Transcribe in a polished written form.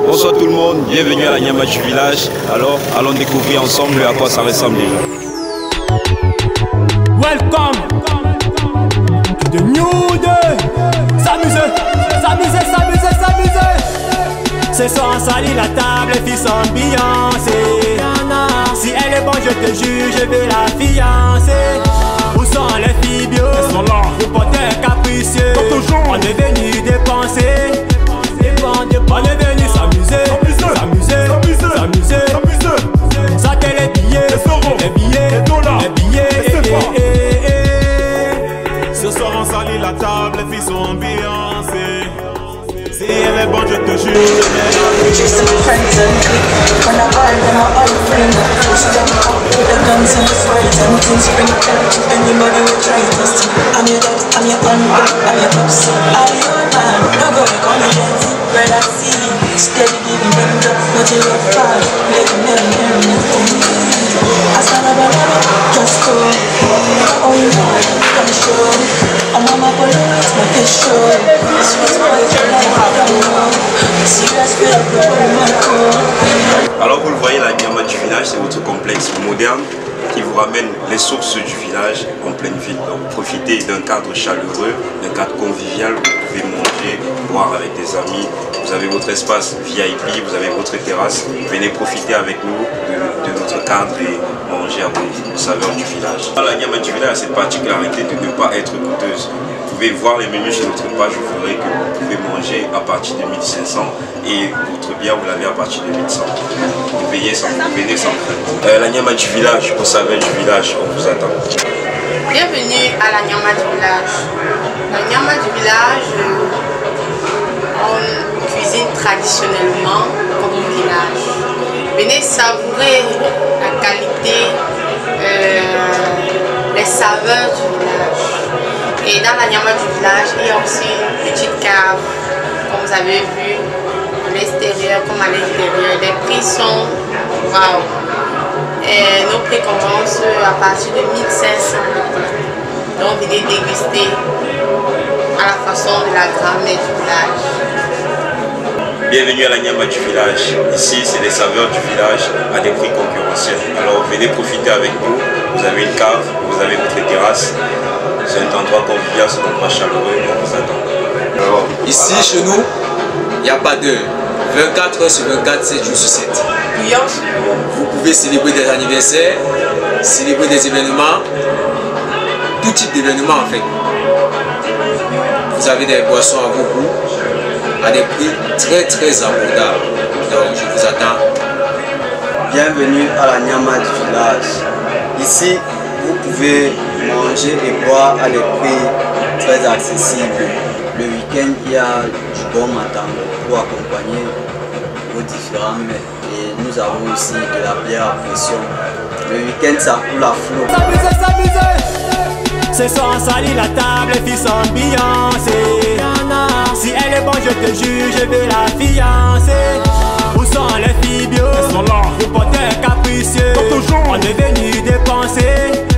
Bonsoir tout le monde, bienvenue à la Nyama du village. Alors, allons découvrir ensemble à quoi ça ressemble déjà. Welcome to the new day. S'amuser, s'amuser, s'amuser, s'amuser. Ce soir on salit la table, les filles sont ambiancées. Si elle est bonne, je te jure, je vais la fiancer. Où sont les filles bio? Elles sont là. Le poteur capricieux. On est venu dépenser. On est venu s'amuser, s'amuser, s'amuser. Saquer les billets, les billets, les billets. Ce soir on salit la table, les filles sont ambiancées. Si elle est bonne, je te jure, je vais la Just some friends and click. When I buy them, I all fling. Push them up with the guns and the swords and things spring. Anybody will try to test me. I'm your dad, I'm your uncle, I'm your pops. I'm your man, no go to come again. Where I see, steady giving them drugs, not your love fast. Make them never I stand up and just go. Oh, you know, come show. I'm on my police, my fish show. This was my life, I don't know. Alors vous le voyez, la Nyama du village, c'est votre complexe moderne qui vous ramène les sources du village en pleine ville. Donc profitez d'un cadre chaleureux, d'un cadre convivial où vous pouvez manger, boire avec des amis. Vous avez votre espace VIP, vous avez votre terrasse. Venez profiter avec nous de notre cadre et manger à vos saveurs du village. La Nyama du village a cette particularité de ne pas être coûteuse. Vous pouvez voir les menus sur notre page, vous verrez que vous pouvez manger à partir de 1500 et votre bière vous l'avez à partir de 1100. Vous venez sans frais. La Nyama du village, au saveur du village, on vous attend. Bienvenue à la Nyama du village. La Nyama du village, on cuisine traditionnellement comme au village. Venez savourer la qualité, les saveurs du village. Et dans la Nyama du village, il y a aussi une petite cave, comme vous avez vu, à l'extérieur comme à l'intérieur. Les prix sont waouh. Et nos prix commencent à partir de 1500. Donc venez déguster à la façon de la grand-mère du village. Bienvenue à la Nyama du village. Ici, c'est les saveurs du village à des prix concurrentiels. Alors venez profiter avec nous. Vous avez une cave, vous avez votre terrasse. C'est un endroit convivial, c'est un endroit chaleureux, on vous attend. Alors, ici, chez nous, il n'y a pas d'heure. 24 heures sur 24, 7 jours sur 7. Vous pouvez célébrer des anniversaires, célébrer des événements, tout type d'événements en fait. Vous avez des boissons à vos goûts, à des prix très abordables. Donc, je vous attends. Bienvenue à la Nyama du village. Ici, vous pouvez manger et boire à des prix très accessibles. Le week-end, il y a du bon matin pour accompagner vos différents mets. Et nous avons aussi de la bière à pression. Le week-end, ça coule à flot. S'amuser, s'amuser. Ce soir on salit la table, les filles sont ambiancées. Si elle est bonne, je te jure, je vais la fiancer. Où sont les filles bio? Elles sont là. Le poteur capricieux. On est venu dépenser.